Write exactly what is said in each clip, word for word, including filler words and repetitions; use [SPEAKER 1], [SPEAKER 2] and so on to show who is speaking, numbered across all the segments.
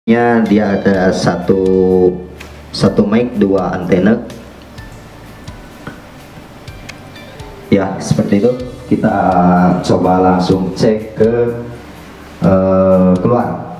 [SPEAKER 1] nya dia ada satu satu mic, dua antena. Ya, seperti itu. Kita coba langsung cek ke uh, keluar.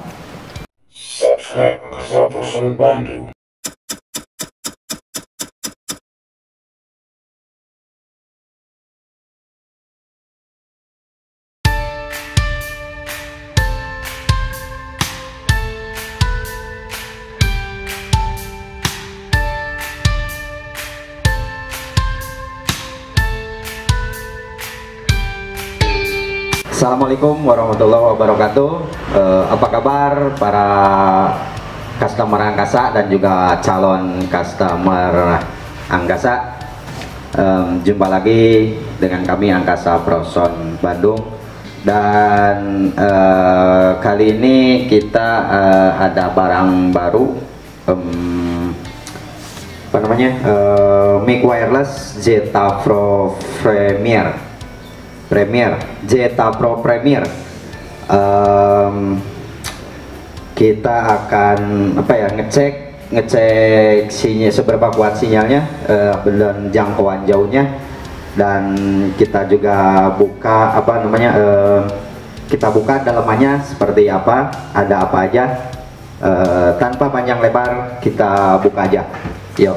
[SPEAKER 1] Assalamualaikum warahmatullahi wabarakatuh. Uh, apa kabar para customer Angkasa dan juga calon customer Angkasa? Um, jumpa lagi dengan kami Angkasa Proson Bandung. Dan uh, kali ini kita uh, ada barang baru, um, apa namanya, uh, mic wireless Zeta Pro Premier. Premier, Zeta Pro Premier. Um, kita akan apa ya ngecek ngecek sinyal, seberapa kuat sinyalnya, uh, dan jangkauan jauhnya, dan kita juga buka apa namanya uh, kita buka dalamannya seperti apa, ada apa aja. Uh, tanpa panjang lebar kita buka aja, yuk.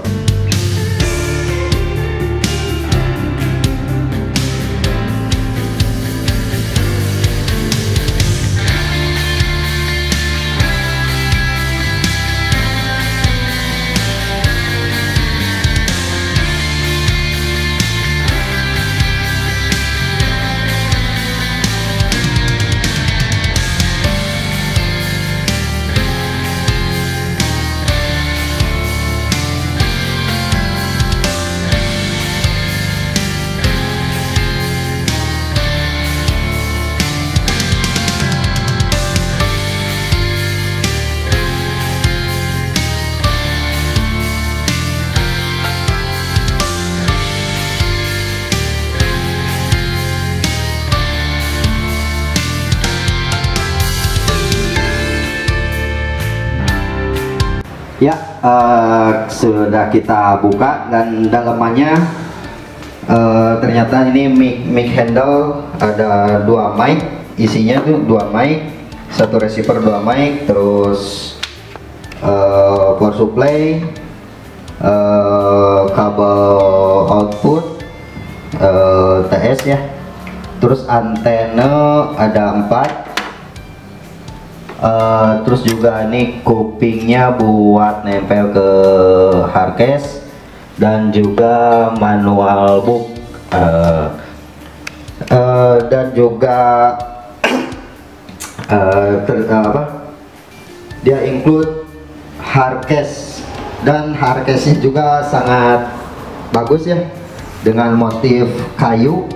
[SPEAKER 1] Ya, uh, sudah kita buka dan dalamannya uh, ternyata ini mic, mic handle, ada dua mic, isinya tuh dua mic, satu receiver, dua mic, terus uh, power supply, uh, kabel output, uh, T S ya, terus antena ada empat. Uh, terus juga ini kupingnya buat nempel ke hardcase, dan juga manual book, uh, uh, dan juga uh, ter, uh, apa dia include hardcase, dan hardcase-nya juga sangat bagus ya, dengan motif kayu,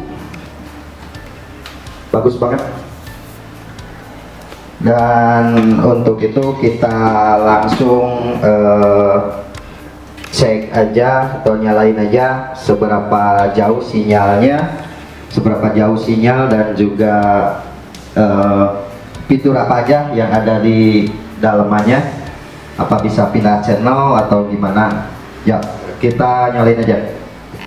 [SPEAKER 1] bagus banget. Dan untuk itu kita langsung uh, cek aja atau nyalain aja seberapa jauh sinyalnya, seberapa jauh sinyal, dan juga uh, fitur apa aja yang ada di dalamannya, apa bisa pindah channel atau gimana. Ya, kita nyalain aja.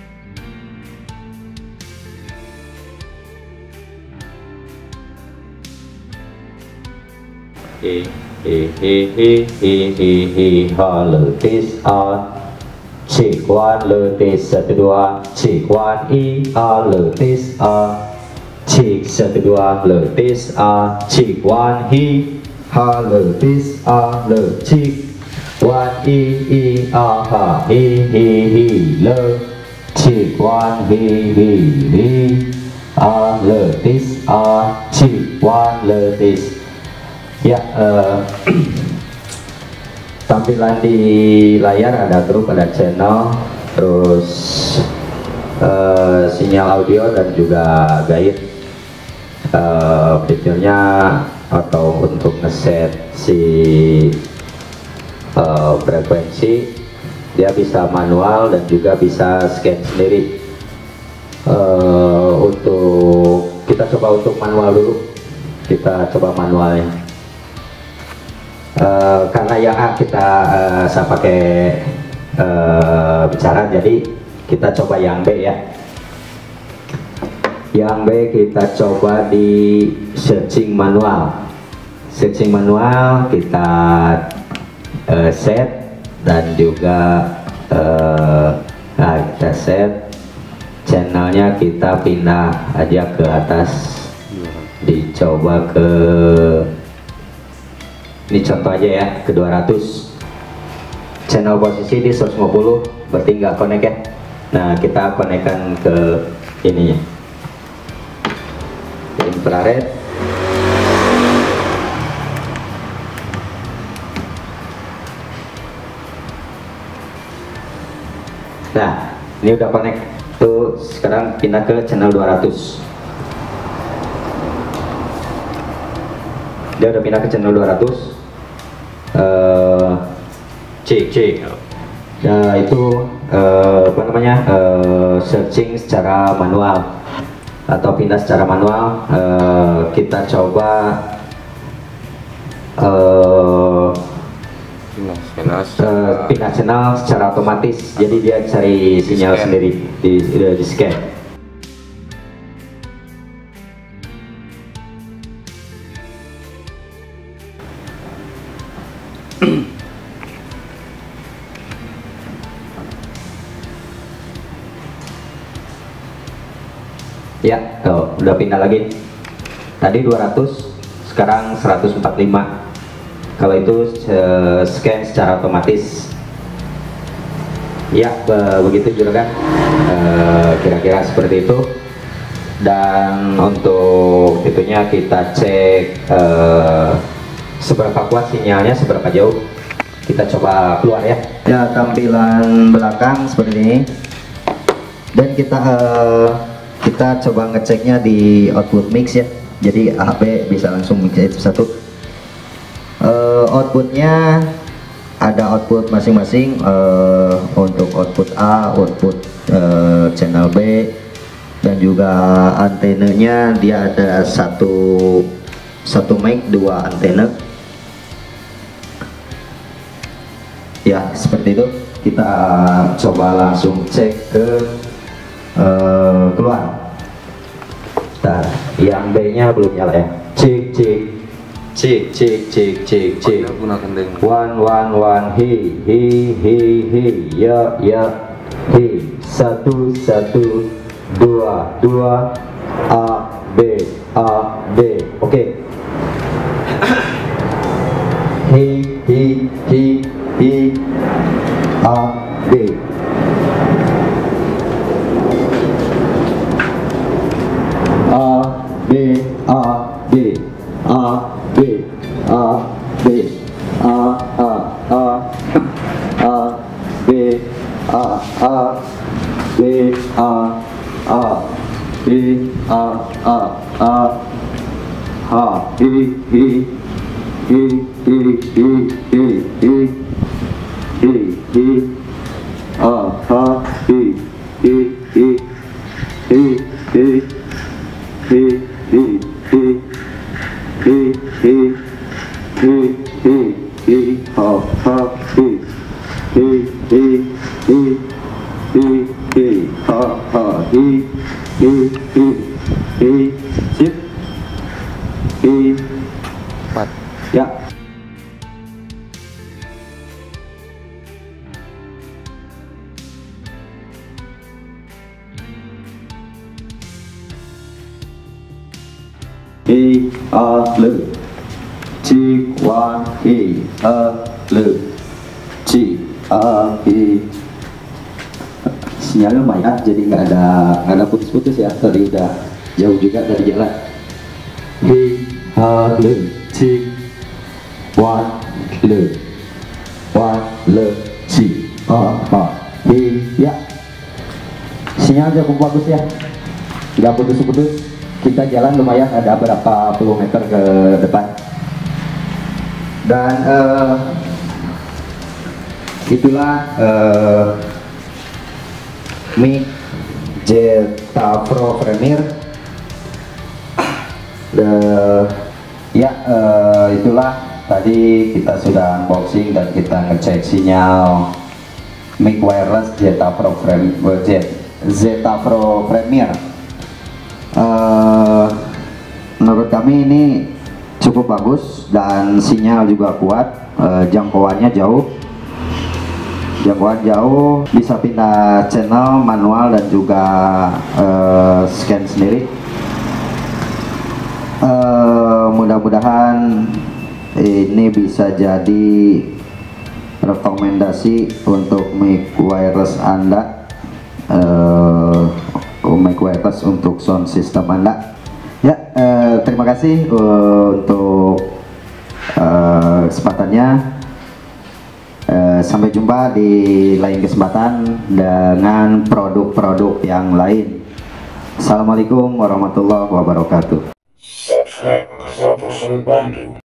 [SPEAKER 2] He he he he he he he ha lờ tis a chỉ quan lờ tis satu dua chỉ quan i a lờ tis a chỉ satu dua lờ tis a chỉ quan hi ha lờ tis a lờ chỉ quan i i a ha hi hi hi lờ chỉ quan hi hi hi a lờ tis a chỉ quan lờ tis. Ya, uh, tampilan di layar ada grup, ada channel, terus uh, sinyal audio dan juga guide. Uh, fiturnya atau untuk ngeset si uh, frekuensi, dia bisa manual dan juga bisa scan sendiri. Uh, untuk kita coba untuk manual dulu, kita coba manualnya.
[SPEAKER 1] uh, karena yang A kita uh, saya pakai uh, bicara, jadi kita coba yang B ya. Yang B kita coba di searching manual. Searching manual kita uh, set dan juga uh, nah, kita set channelnya, kita pindah aja ke atas, dicoba ke ini contoh aja ya, ke dua ratus. Channel posisi di seratus lima puluh, berarti nggak connect ya. Nah kita konekkan ke ininya, ke infrared. Nah ini udah connect tuh, sekarang pindah ke channel dua ratus. Dia udah pindah ke channel dua ratus. uh, cek cek nah itu uh, apa namanya, uh, searching secara manual atau pindah secara manual. Uh, kita coba uh, uh, pindah channel secara otomatis, jadi dia cari sinyal sendiri di, di, di scan. Ya, tuh, udah pindah lagi. Tadi dua ratus, sekarang seratus empat puluh lima. Kalau itu uh, scan secara otomatis. Ya, be begitu juragan. Kira-kira uh, seperti itu. Dan untuk itunya kita cek uh, seberapa kuat sinyalnya, seberapa jauh. Kita coba keluar ya. Ya, tampilan belakang seperti ini. Dan kita uh, kita coba ngeceknya di output mix ya, jadi A B bisa langsung mix itu satu. Uh, outputnya ada output masing-masing, uh, untuk output A, output uh, channel B, dan juga antenanya dia ada satu satu mic, dua antena ya, seperti itu. Kita coba langsung cek ke Uh, keluar. Nah, yang B nya belum nyala ya. Cek cek cek cek cek cek cek. One one one he he he he ya ya he. Satu satu dua dua A B A B. Oke. Okay. He he he he A B. A B A B A B A B A A A A B A A B A A B A A A ha hi hi hi hi hi hi hi hi hi a ha hi hi hi hi hi he he he he he he he he ha ha he he he he he he ha ha he he he he sip he empat ya. I A L Chi Quan I A L Chi A I. Sinyalnya lumayan, jadi nggak ada nggak ada putus-putus ya. Tadi udah jauh juga dari jalan. I A L Chi Quan L Quan L Chi A A I ya. Sinyal cukup bagus ya, nggak putus-putus. Kita jalan lumayan, ada berapa puluh meter ke depan. Dan uh, itulah uh, mic Zeta Pro Premier. The, ya uh, itulah tadi kita sudah unboxing dan kita ngecek sinyal mic wireless Zeta Pro Frame Zeta Pro Premier. Uh, menurut kami ini cukup bagus dan sinyal juga kuat, uh, jangkauannya jauh. Jangkauan jauh, bisa pindah channel manual dan juga uh, scan sendiri. Uh, mudah-mudahan ini bisa jadi rekomendasi untuk mic wireless Anda, uh, mic wireless untuk sound system Anda. Ya, uh, terima kasih uh, untuk uh, kesempatannya. Uh, sampai jumpa di lain kesempatan dengan produk-produk yang lain. Assalamualaikum warahmatullahi wabarakatuh.
[SPEAKER 3] Subscribe ke seratus Bandung.